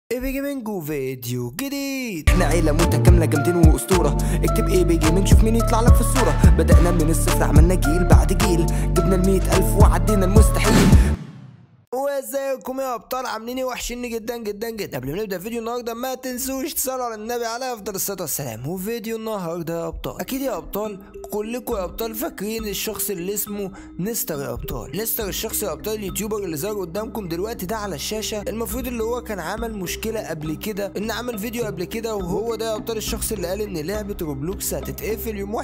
ايبي جيمنج وفيديو جديد. احنا عيلة متكاملة جامدين واسطورة. اكتب ايبي جيمنج شوف مين يطلع لك في الصورة. بدأنا من الصفر عملنا جيل بعد جيل، جبنا ال100,000 وعدينا المستحيل. وازيكم يا ابطال؟ عاملين ايه؟ وحشيني جدا جدا جدا. قبل ما نبدا فيديو النهارده ما تنسوش تصلوا على النبي عليه افضل الصلاه والسلام. وفيديو النهارده يا ابطال، اكيد يا ابطال كلكم يا ابطال فاكرين الشخص اللي اسمه نستر يا ابطال. نستر الشخص يا ابطال اليوتيوبر اللي ظهر قدامكم دلوقتي ده على الشاشه. المفروض اللي هو كان عمل مشكله قبل كده، ان عمل فيديو قبل كده، وهو ده يا ابطال الشخص اللي قال ان لعبه روبلوكس هتتقفل يوم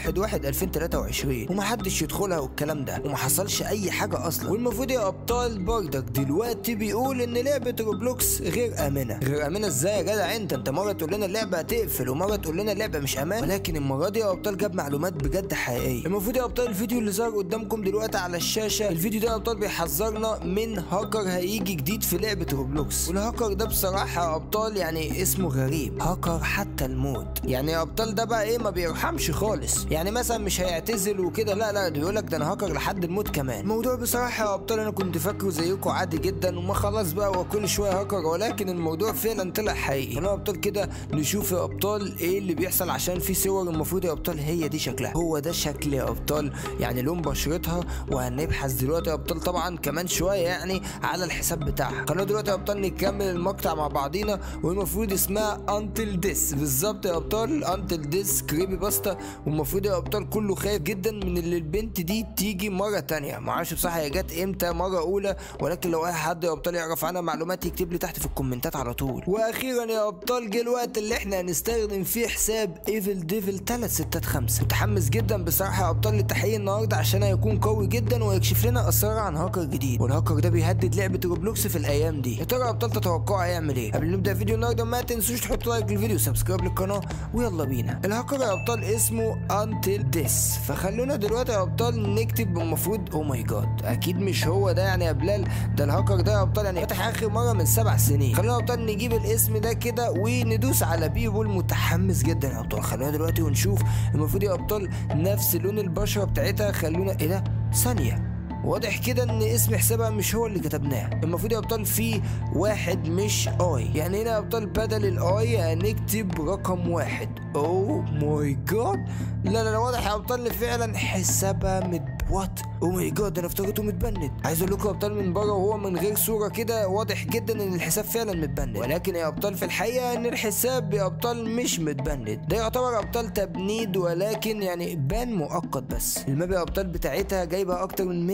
1/1/2023 ومحدش يدخلها والكلام ده، وما حصلش اي حاجه اصلا. والمفروض يا ابطال بردك دلوقتي بيقول ان لعبه روبلوكس غير امنه. غير امنه ازاي يا جدع؟ انت مره تقول لنا اللعبه هتقفل ومره تقول لنا اللعبه مش امان، ولكن المره دي يا ابطال جاب معلومات بجد حقيقيه. المفروض يا ابطال الفيديو اللي ظهر قدامكم دلوقتي على الشاشه، الفيديو ده يا ابطال بيحذرنا من هاكر هيجي جديد في لعبه روبلوكس. والهاكر ده بصراحه يا ابطال يعني اسمه غريب، هاكر حتى الموت. يعني يا ابطال ده بقى ايه، ما بيرحمش خالص. يعني مثلا مش هيعتزل وكده، لا ده بيقول لك ده انا هاكر لحد الموت كمان. الموضوع بصراحه يا ابطال انا كنت فاكره زيكم عادي جدا وما خلاص بقى وكل شويه هاكر، ولكن الموضوع فعلا طلع حقيقي. خلونا يا ابطال كده نشوف يا ابطال ايه اللي بيحصل، عشان في صور المفروض يا ابطال هي دي شكلها، هو ده شكل يا ابطال يعني لون بشرتها. وهنبحث دلوقتي يا ابطال طبعا كمان شويه يعني على الحساب بتاعها. خلونا دلوقتي يا ابطال نكمل المقطع مع بعضينا. والمفروض اسمها انتل ديس بالظبط يا ابطال، انتل ديس كريبي باستا. والمفروض يا ابطال كله خايف جدا من اللي البنت دي تيجي مره تانية. معرفش بصراحه هي جت امتى مره اولى، ولكن لو اي حد يا ابطال يعرف عنها معلومات يكتب لي تحت في الكومنتات على طول. واخيرا يا ابطال جه الوقت اللي احنا هنستخدم فيه حساب ايفل ديفل 365. متحمس جدا بصراحه يا ابطال للتحقيق النهارده، عشان هيكون قوي جدا ويكشف لنا اسرار عن هاكر جديد. والهاكر ده بيهدد لعبه روبلوكس في الايام دي. يا ترى يا ابطال تتوقعوا هيعمل ايه؟ قبل ما نبدا فيديو النهارده ما تنسوش تحطوا لايك للفيديو وسبسكرايب للقناه، ويلا بينا. الهاكر يا ابطال اسمه انتل ديس، فخلونا دلوقتي يا ابطال نكتب. المفروض او ماي جاد اكيد مش هو ده يعني يا بلال، ده الهاكر ده يا ابطال يعني فتح اخر مره من 7 سنين. خلونا يا ابطال نجيب الاسم ده كده وندوس على بيبول. متحمس جدا يا ابطال، خلونا دلوقتي ونشوف. المفروض يا ابطال نفس لون البشره بتاعتها. خلونا ايه ده؟ ثانيه، واضح كده ان اسم حسابها مش هو اللي كتبناه. المفروض يا ابطال في واحد مش اي، يعني هنا يا ابطال بدل الاي هنكتب رقم 1. اوه ماي جاد، لا واضح يا ابطال ان فعلا حسابها وات. او ماي جاد انا افتكرته متبند. عايز اقول لكم يا ابطال من بره وهو من غير صوره كده واضح جدا ان الحساب فعلا متبند، ولكن يا ابطال في الحقيقه ان الحساب يا ابطال مش متبند. ده يعتبر يا ابطال تبنيد، ولكن يعني بان مؤقت بس. الماب يا ابطال بتاعتها جايبه اكتر من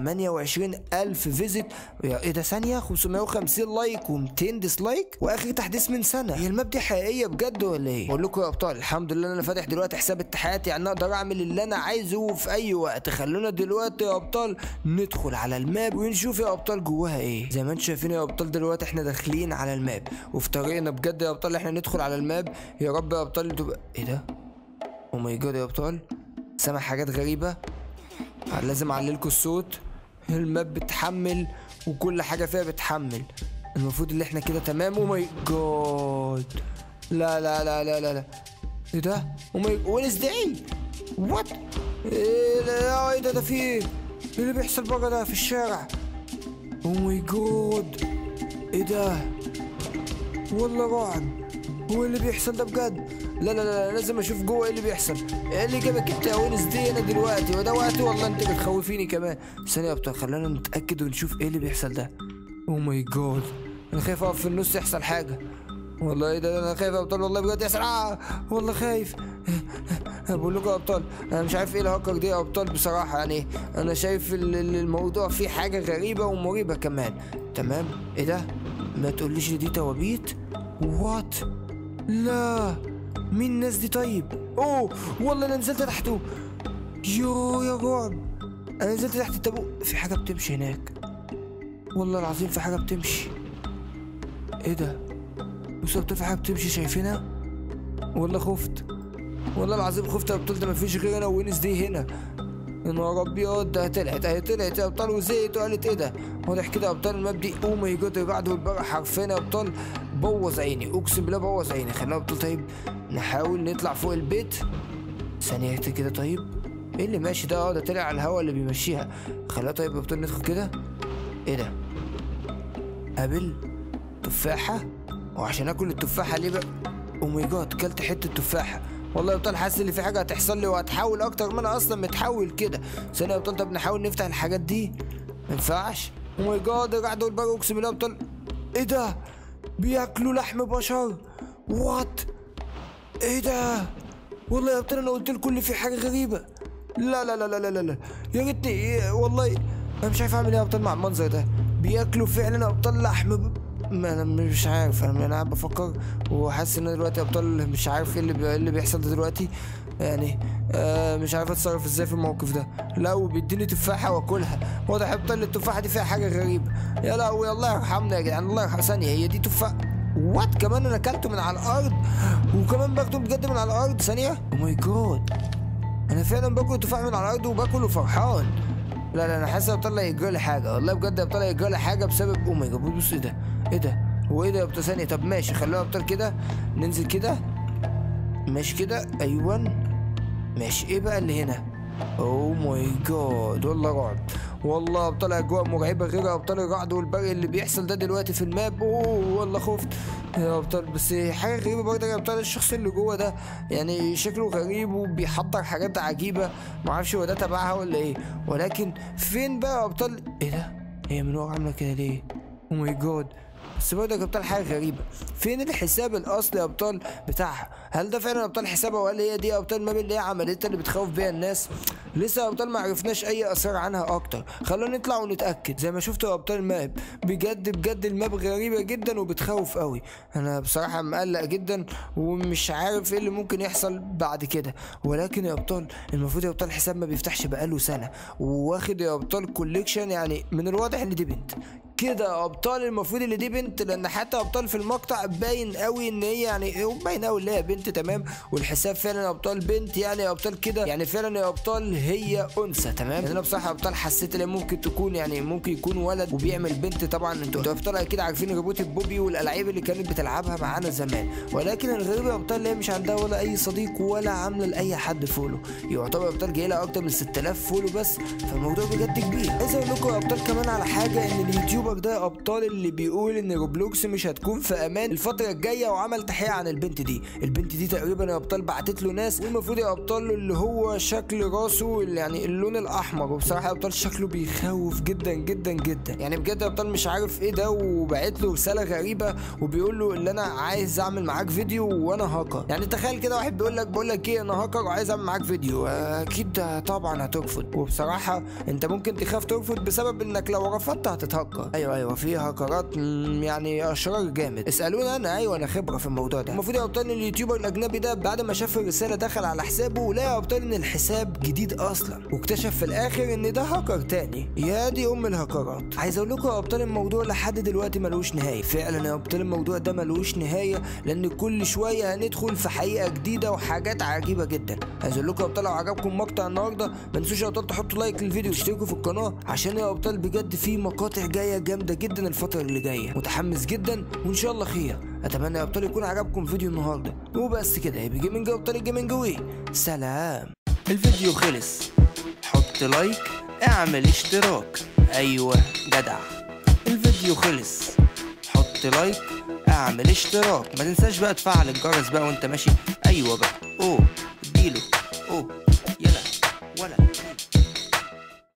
128,000 فيزيت. ايه ده؟ ثانيه 550 لايك و200 ديسلايك واخر تحديث من سنه. هي الماب دي حقيقيه بجد ولا ايه؟ بقول لكم يا ابطال الحمد لله انا فاتح دلوقتي حساب التحيات، يعني اقدر اعمل اللي انا عايزه في اي وقت. خلونا دلوقتي يا ابطال ندخل على الماب ونشوف يا ابطال جواها ايه. زي ما انتم شايفين يا ابطال دلوقتي احنا داخلين على الماب وفي طريقنا بجد يا ابطال احنا ندخل على الماب. يا رب يا ابطال تبقى ايه ده؟ او ماي جاد يا ابطال سامع حاجات غريبه، لازم اعللكوا الصوت. الماب بتحمل وكل حاجه فيها بتحمل. المفروض ان احنا كده تمام. او ماي جاد، لا ايه ده؟ او ماي وينزداي وات؟ ايه ده في ايه اللي بيحصل بره ده في الشارع؟ او ماي جاد ايه ده؟ والله رعب. هو اللي بيحصل ده بجد؟ لا لازم اشوف جوه ايه اللي بيحصل. ايه اللي جابك انت يا وينزداي انا دلوقتي؟ وده وقتي والله انت بتخوفيني كمان. ثانيه يا ابطال خلينا نتاكد ونشوف ايه اللي بيحصل ده. او ماي جاد انا خايف اقف في النص يحصل حاجه. والله ايه ده؟ انا خايف يا ابطال والله بجد يحصل. والله خايف. بقول لكم يا ابطال انا مش عارف ايه الهاكر دي يا ابطال بصراحه. يعني انا شايف الموضوع فيه حاجه غريبه ومريبه كمان. تمام ايه ده؟ ما تقوليش دي توابيت. وات؟ لا مين الناس دي طيب؟ اوه والله انا نزلت تحته. يا رعب، انا نزلت تحت التابوت. في حاجه بتمشي هناك والله العظيم، في حاجه بتمشي. ايه ده؟ بصوا في حاجه بتمشي شايفينها؟ والله خفت والله العظيم خفت يا ابطال. ده مفيش غير انا ووينزداي هنا. يا نهار ابيض، ده طلعت يا ابطال وزهقت وقالت ايه ده؟ واضح كده يا ابطال الماب دي او ماي جاد بعد والبارح حرفيا يا ابطال بوظ عيني، اقسم بالله بوظ عيني. خلينا يا ابطال طيب نحاول نطلع فوق البيت ثانيه كده. طيب ايه اللي ماشي ده؟ ده طلع على الهوا اللي بيمشيها. خلينا طيب يا ابطال ندخل كده. ايه ده؟ ابل تفاحه. وعشان اكل التفاحه ليه بقى؟ او ماي جاد، كلت حته تفاحه. والله يا ابطال حاسس ان في حاجه هتحصل لي وهتحول اكتر ما انا اصلا متحول كده. ثانيه يا ابطال، طب نحاول نفتح الحاجات دي. ما ينفعش. او ماي جاد، رجع دول بقى اقسم بالله يا ابطال. ايه ده؟ بياكلوا لحم بشر؟ وات؟ ايه ده؟ والله يا ابطال انا قلت لكم ان في حاجه غريبه. لا لا لا لا لا لا، يا ريتني والله. انا مش عارف اعمل ايه يا ابطال مع المنظر ده. بياكلوا فعلا يا ابطال لحم ما انا مش عارف. انا قاعد بفكر وحاسس ان انا دلوقتي يا ابطال مش عارف ايه اللي بيحصل ده دلوقتي. يعني مش عارف اتصرف ازاي في الموقف ده. لا وبيديني تفاحه واكلها. واضح يا ابطال التفاحه دي فيها حاجه غريبه. يا لهوي الله يرحمنا يا جدعان، الله يرحم. ثانيه، هي دي تفاحه؟ وات؟ كمان انا اكلته من على الارض وكمان باخده بجد من على الارض. ثانيه، او ماي جاد، انا فعلا باكل تفاح من على الارض وباكل وفرحان. لا لا، انا حاسس يا ابطال هيجرالي حاجه. والله بجد يا ابطال هيجرالي حاجه بسبب او ماي جاد. بص ايه ده؟ ايه ده؟ هو ايه ده يا ابطال؟ ثانيه، طب ماشي خلوها يا ابطال كده. ننزل كده ماشي كده. ايوه ماشي. ايه بقى اللي هنا؟ او ماي جاد، والله رعب. والله يا ابطال اجواء مرعبه غير يا ابطال الرعد والبرق اللي بيحصل ده دلوقتي في الماب. اوه والله خفت يا ابطال. بس حاجه غريبه برضه يا ابطال، الشخص اللي جوه ده يعني شكله غريب وبيحضر حاجات عجيبه. معرفش هو ده تبعها ولا ايه، ولكن فين بقى يا ابطال؟ ايه ده؟ هي من ورا عامله كده ليه؟ او ماي جاد. بس برضه يا ابطال حاجه غريبه، فين الحساب الاصلي يا ابطال بتاعها؟ هل ده فعلا يا ابطال حسابها ولا هي دي يا ابطال الماب اللي هي عملتها اللي بتخوف بيها الناس؟ لسه يا ابطال ما عرفناش اي اسرار عنها اكتر. خلونا نطلع ونتاكد. زي ما شفتوا يا ابطال الماب بجد بجد الماب غريبه جدا وبتخوف قوي. انا بصراحه مقلق جدا ومش عارف ايه اللي ممكن يحصل بعد كده. ولكن يا ابطال المفروض يا ابطال الحساب ما بيفتحش بقاله سنه وواخد يا ابطال كوليكشن. يعني من الواضح ان دي بنت كده يا ابطال. المفروض ان دي بنت، لان حتى ابطال في المقطع باين قوي ان هي يعني باين قوي ان هي بنت تمام. والحساب فعلا يا ابطال بنت يعني يا ابطال كده. يعني فعلا يا ابطال هي انثى تمام. يعني انا بصراحه يا ابطال حسيت ان ممكن تكون يعني ممكن يكون ولد وبيعمل بنت. طبعا انتوا يا ابطال اكيد عارفين روبوت بوبي والالعاب اللي كانت بتلعبها معانا زمان. ولكن الغريب يا ابطال هي مش عندها ولا اي صديق ولا عامله لاي حد فولو. يعتبر يا ابطال جاي لها اكتر من 6000 فولو بس. فالموضوع بجد كبير. عايز اقول لكم يا ابطال كمان على حاجه، ان اليوتيوبر ده يا ابطال اللي بيقول ان روبلوكس مش هتكون في امان الفتره الجايه، وعمل تحقيق عن البنت دي. البنت دي تقريبا يا ابطال بعتت له ناس، والمفروض يا ابطال اللي هو شكل راسه يعني اللون الاحمر. وبصراحه يا ابطال شكله بيخوف جدا جدا جدا. يعني بجد يا ابطال مش عارف ايه ده. وبعت له رساله غريبه وبيقول له اللي انا عايز اعمل معاك فيديو وانا هاكر. يعني تخيل كده واحد بقول لك ايه، انا هاكر وعايز اعمل معاك فيديو. اكيد طبعا هترفض. وبصراحه انت ممكن تخاف ترفض بسبب انك لو رفضت هتتهكر. ايوه في هاكرات يعني اشرار جامد. اسالوني انا، ايوه انا خبره في الموضوع ده. المفروض يا ابطال ان اليوتيوبر الاجنبي ده بعد ما شاف الرساله دخل على حسابه ولقى يا ابطال ان الحساب جديد اصلا، واكتشف في الاخر ان ده هاكر تاني. يا دي ام الهاكرات. عايز اقول لكم يا ابطال الموضوع لحد دلوقتي ملوش نهايه. فعلا يا ابطال الموضوع ده ملوش نهايه، لان كل شويه هندخل في حقيقه جديده وحاجات عجيبه جدا. عايز اقول لكم يا ابطال لو عجبكم مقطع النهارده ما تنسوش يا ابطال تحطوا لايك للفيديو وتشتركوا في القناه، عشان يا ابطال بجد في مقاطع جايه جامده جدا الفتره اللي جايه. متحمس جدا وان شاء الله خير. اتمنى يا ابطال يكون عجبكم فيديو النهارده. وبس كده يا جيمنج يا ابطال الجيمنج وي سلام. الفيديو خلص، حط لايك، اعمل اشتراك. ايوه جدع. الفيديو خلص، حط لايك، اعمل اشتراك. ما تنساش بقى تفعل الجرس بقى وانت ماشي. ايوه بقى اديله يلا ولا